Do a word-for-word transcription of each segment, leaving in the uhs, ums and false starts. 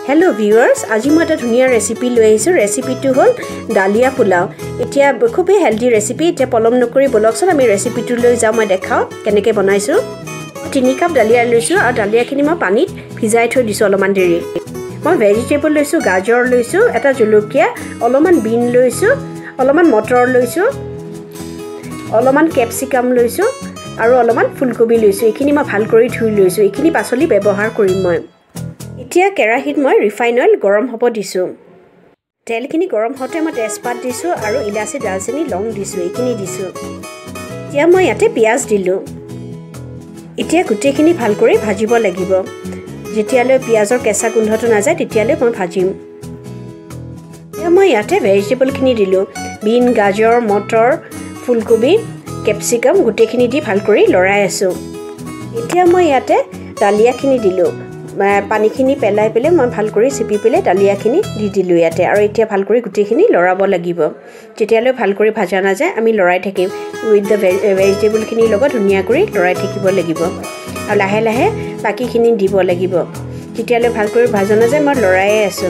Hello viewers, আজি মই এটা ধুনিয়া ৰেচিপি লৈ আহিছো। ৰেচিপিটো হল ডালিয়া পোলাও। এতিয়া খুবই হেলদি ৰেচিপি। এতিয়া পলম নকৰি বলকছন আমি ৰেচিপিটো লৈ যাও মই দেখাও কেনেকৈ বনাইছো। তিনি কাপ ডালিয়া লৈছো আৰু ডালিয়াখিনি মই পানীত ভিজাই থৈ দিছো অলপমান দেৰি। মই ভেজিটেবল লৈছো, গাজৰ লৈছো, এটা জলকীয়া, অলপমান বিন লৈছো, অলপমান মটৰ লৈছো, অলপমান ক্যাপসিকাম লৈছো আৰু অলপমান ফুলকবি লৈছো। এইখিনি মই ভাল কৰি ধুই লৈছো। এইখিনি পাচলি ব্যৱহাৰ কৰিম মই। এতিয়া কেৰাহীত মই ৰিফাইন অইল গৰম হ'ব দিছো। তেলখিনি গৰম হওঁতে মই তেজপাত দিছো আৰু ইলাচি, দালচেনি, লং দিছো। এইখিনি দিছো। এতিয়া মই ইয়াতে পিয়াজ দিলো। এতিয়া গুটেখিনি ভাল কৰি ভাজিব লাগিব। যেতিয়ালৈ পিয়াজৰ কেঁচা গোন্ধটো নাযায় তেতিয়ালৈ মই ভাজিম। এতিয়া মই ইয়াতে ভেজিটেবলখিনি দিলো। বিন, গাজৰ, মটৰ, ফুলকবি, ক্যাপসিকাম গুটেখিনি দি ভাল কৰি লৰাই আছো। এতিয়া মই ইয়াতে ডালিয়াখিনি দিলো। পানীখিনি পেলাই পেলে মই ভাল কৰি চিপি পেলে ডালিয়াখিনি দি দিলো ইয়াতে আৰু এতিয়া ভাল কৰি গুটেখিনি লৰাব লাগিব। যেতিয়ালৈ ভাল কৰি ভাজা নাযায় আমি লৰাই থাকিম। উইথ দ্য ভেজিটেবলখিনিৰ লগত ধুনীয়া কৰি লৰাই থাকিব লাগিব আৰু লাহে লাহে বাকীখিনি দিব লাগিব। যেতিয়ালৈ ভাল কৰি ভাজা নাযায় মই লৰায়ে আছো।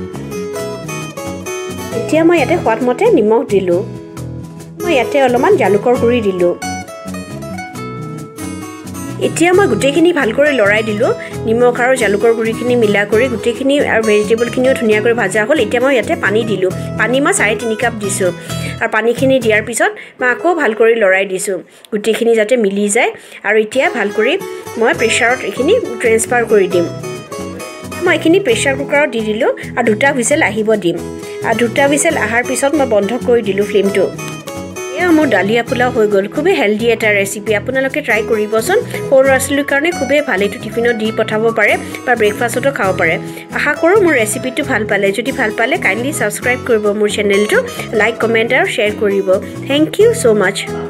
এতিয়া মই ইয়াতে সোৱাদমতে নিমখ দিলো। মই ইয়াতে অলপমান জালুকৰ গুড়ি দিলো। এতিয়া মই গুটেখিনি ভাল কৰি লৰাই দিলো। নিমখ আৰু জালুকৰ গুড়িখিনি মিলা কৰি গুটেখিনি আৰু ভেজিটেবলখিনিও ধুনীয়া কৰি ভাজা হ'ল। এতিয়া মই ইয়াতে পানী দিলো। পানী মই চাৰে তিনি কাপ দিছো আৰু পানীখিনি দিয়াৰ পিছত মই আকৌ ভাল কৰি লৰাই দিছো গুটেখিনি যাতে মিলি যায়। আৰু এতিয়া ভাল কৰি মই প্ৰেছাৰত এইখিনি ট্ৰান্সফাৰ কৰি দিম। মই এইখিনি প্ৰেছাৰ কুকাৰত দি দিলো আৰু দুটা হুইসেল আহিব দিম। আৰু দুটা হুইসেল আহাৰ পিছত মই বন্ধ কৰি দিলো ফ্লেমটো। এয়া মোৰ ডালিয়া পোলাও হৈ গ'ল। খুবেই হেলদি এটা ৰেচিপি। আপোনালোকে ট্ৰাই কৰিবচোন। সৰু ল'ৰা ছোৱালীৰ কাৰণে খুবেই ভাল। এইটো টিফিনত দি পঠাব পাৰে বা ব্ৰেকফাষ্টতো খাব পাৰে। আশা কৰোঁ মোৰ ৰেচিপিটো ভাল পালে। যদি ভাল পালে কাইণ্ডলি ছাবস্ক্ৰাইব কৰিব মোৰ চেনেলটো, লাইক, কমেণ্ট আৰু শ্বেয়াৰ কৰিব। Thank you so' much.